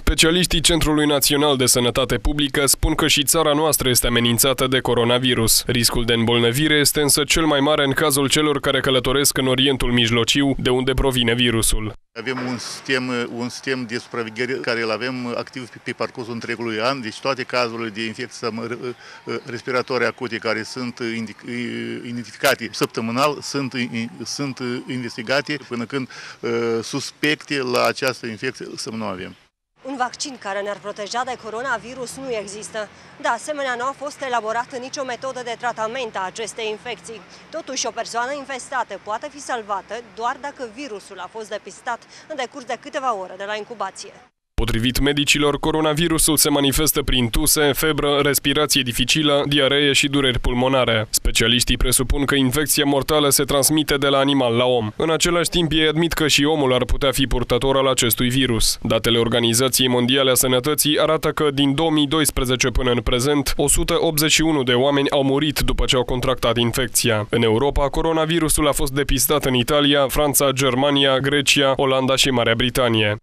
Specialiștii Centrului Național de Sănătate Publică spun că și țara noastră este amenințată de coronavirus. Riscul de îmbolnăvire este însă cel mai mare în cazul celor care călătoresc în Orientul Mijlociu, de unde provine virusul. Avem un sistem de supraveghere care îl avem activ pe parcursul întregului an, deci toate cazurile de infecții respiratorii acute care sunt identificate săptămânal sunt investigate până când suspecte la această infecție să nu avem. Un vaccin care ne-ar proteja de coronavirus nu există. De asemenea, nu a fost elaborată nicio metodă de tratament a acestei infecții. Totuși, o persoană infestată poate fi salvată doar dacă virusul a fost depistat în decurs de câteva ore de la incubație. Potrivit medicilor, coronavirusul se manifestă prin tuse, febră, respirație dificilă, diaree și dureri pulmonare. Specialiștii presupun că infecția mortală se transmite de la animal la om. În același timp, ei admit că și omul ar putea fi purtător al acestui virus. Datele Organizației Mondiale a Sănătății arată că din 2012 până în prezent, 181 de oameni au murit după ce au contractat infecția. În Europa, coronavirusul a fost depistat în Italia, Franța, Germania, Grecia, Olanda și Marea Britanie.